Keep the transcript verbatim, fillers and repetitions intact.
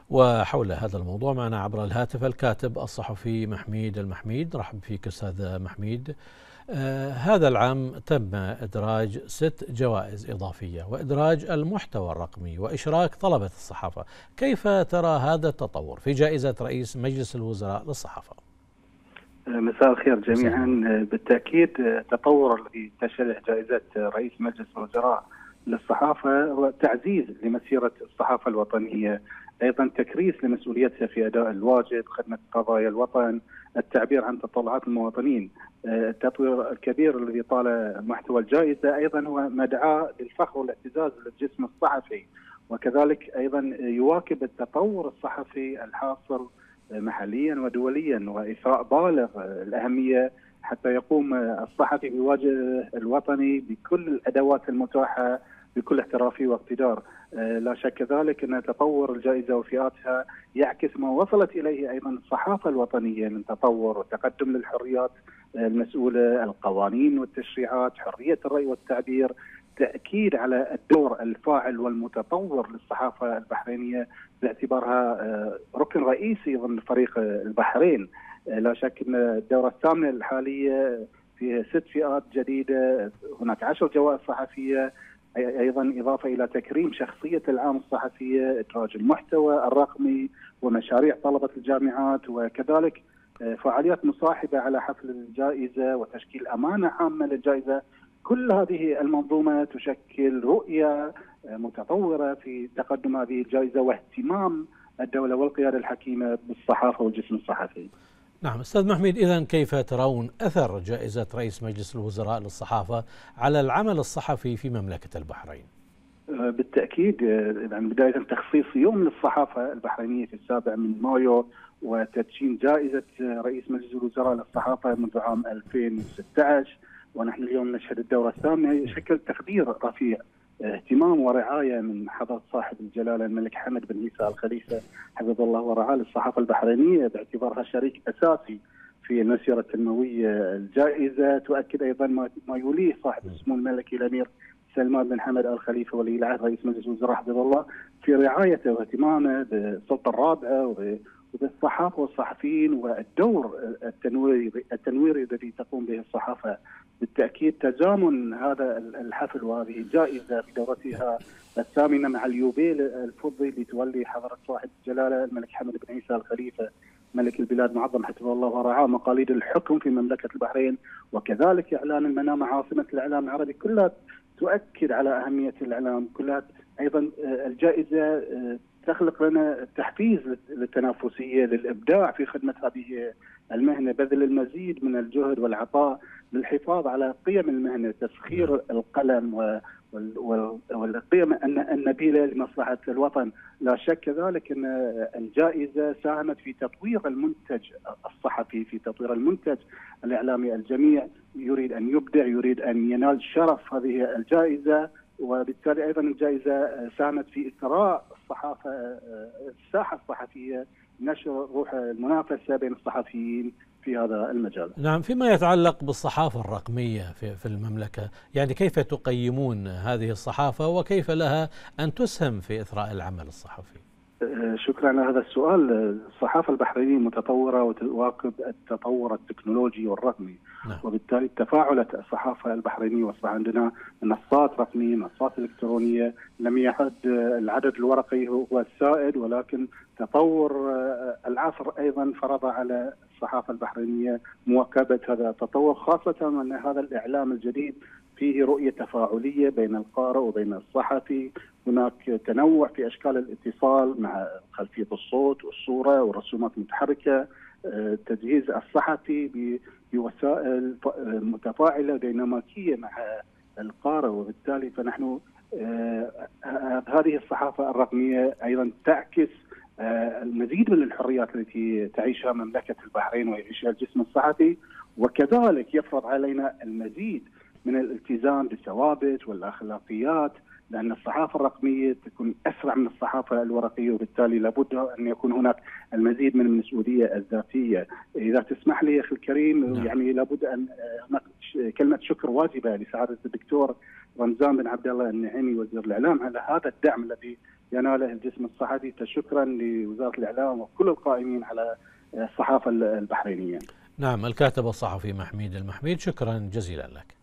وحول هذا الموضوع معنا عبر الهاتف الكاتب الصحفي محميد المحميد. رحب فيك أستاذ محميد. آه هذا العام تم إدراج ست جوائز إضافية وإدراج المحتوى الرقمي وإشراك طلبة الصحافة. كيف ترى هذا التطور في جائزة رئيس مجلس الوزراء للصحافة؟ مساء الخير جميعا. بالتأكيد التطور الذي تشهده جائزة رئيس مجلس الوزراء للصحافة هو تعزيز لمسيرة الصحافة الوطنية، أيضا تكريس لمسؤوليتها في أداء الواجب، خدمة قضايا الوطن، التعبير عن تطلعات المواطنين. التطوير الكبير الذي طال محتوى الجائزة أيضا هو مدعاة للفخر والاعتزاز للجسم الصحفي، وكذلك أيضا يواكب التطور الصحفي الحاصل محليا ودوليا، وإثراء بالغ الأهمية حتى يقوم الصحفي بواجبه الوطني بكل الأدوات المتاحة بكل احترافية واقتدار. لا شك ذلك أن تطور الجائزة وفئاتها يعكس ما وصلت إليه أيضا الصحافة الوطنية من تطور وتقدم للحريات المسؤولة، القوانين والتشريعات، حرية الرأي والتعبير، تأكيد على الدور الفاعل والمتطور للصحافة البحرينية باعتبارها ركن رئيسي ضمن فريق البحرين. لا شك أن الدورة الثامنة الحالية فيها ست فئات جديدة، هناك عشر جوائز صحفية، أيضا إضافة إلى تكريم شخصية العام الصحفية، إدراج المحتوى الرقمي ومشاريع طلبة الجامعات، وكذلك فعاليات مصاحبة على حفل الجائزة وتشكيل أمانة عامة للجائزة. كل هذه المنظومة تشكل رؤية متطورة في تقدم هذه الجائزة واهتمام الدولة والقيادة الحكيمة بالصحافة والجسم الصحفي. نعم أستاذ محميد، إذن كيف ترون أثر جائزة رئيس مجلس الوزراء للصحافة على العمل الصحفي في مملكة البحرين؟ بالتأكيد يعني بداية تخصيص يوم للصحافة البحرينية في السابع من مايو وتدشين جائزة رئيس مجلس الوزراء للصحافة منذ عام ألفين وستة عشر، ونحن اليوم نشهد الدورة الثامنة، يشكل تقدير رفيع، اهتمام ورعاية من حضرة صاحب الجلالة الملك حمد بن عيسى الخليفة حفظه الله ورعاه للصحافة البحرينية باعتبارها شريك أساسي في المسيرة التنموية. الجائزة تؤكد أيضا ما يوليه صاحب السمو الملكي الأمير سلمان بن حمد آل خليفة ولي العهد رئيس مجلس الوزراء حفظه الله في رعايته واهتمامه بالسلطة الرابعة وبالصحافة والصحفيين والدور التنويري التنويري الذي تقوم به الصحافة. بالتأكيد تزامن هذا الحفل وهذه الجائزة في دورتها الثامنة مع اليوبيل الفضي لتولي حضرة صاحب الجلالة الملك حمد بن عيسى الخليفة ملك البلاد معظم حفظه الله ورعاه مقاليد الحكم في مملكة البحرين، وكذلك إعلان المنامة عاصمة الإعلام العربي، كلها تؤكد على أهمية الإعلام. كلها أيضا الجائزة تخلق لنا تحفيز للتنافسية، للإبداع في خدمة هذه المهنة، بذل المزيد من الجهد والعطاء للحفاظ على قيم المهنة، تسخير القلم و والقيم النبيلة لمصلحة الوطن. لا شك ذلك أن الجائزة ساهمت في تطوير المنتج الصحفي، في تطوير المنتج الإعلامي. الجميع يريد أن يبدع، يريد أن ينال شرف هذه الجائزة، وبالتالي أيضا الجائزة ساهمت في إثراء الصحافة الساحة الصحفية، نشر روح المنافسة بين الصحفيين في هذا المجال. نعم، فيما يتعلق بالصحافة الرقمية في في المملكة، يعني كيف تقيمون هذه الصحافة وكيف لها أن تسهم في إثراء العمل الصحفي؟ شكرا على هذا السؤال. الصحافة البحرينية متطورة وتواكب التطور التكنولوجي والرقمي، نعم. وبالتالي تفاعلت الصحافة البحرينية وأصبح عندنا منصات رقمية، منصات إلكترونية. لم يعد العدد الورقي هو السائد، ولكن تطور العصر أيضا فرض على الصحافة البحرينية مواكبة هذا التطور، خاصة أن هذا الإعلام الجديد فيه رؤية تفاعلية بين القارئ وبين الصحفي. هناك تنوع في أشكال الاتصال مع خلفية الصوت والصورة والرسومات المتحركة، تجهيز الصحفي بوسائل متفاعلة ديناميكية مع القارئ. وبالتالي فنحن هذه الصحافة الرقمية أيضا تعكس المزيد من الحريات التي تعيشها مملكة البحرين ويعيشها الجسم الصحفي، وكذلك يفرض علينا المزيد من الالتزام بالثوابت والأخلاقيات، لأن الصحافة الرقمية تكون أسرع من الصحافة الورقية، وبالتالي لابد أن يكون هناك المزيد من المسؤولية الذاتية. إذا تسمح لي أخي الكريم، نعم. يعني لابد أن هناك كلمة شكر واجبة لسعادة الدكتور رمزان بن عبد الله النعيمي وزير الإعلام على هذا الدعم الذي يناله الجسم الصحفي. فشكرا لوزارة الإعلام وكل القائمين على الصحافة البحرينية. نعم، الكاتب الصحفي محميد المحميد، شكرا جزيلا لك.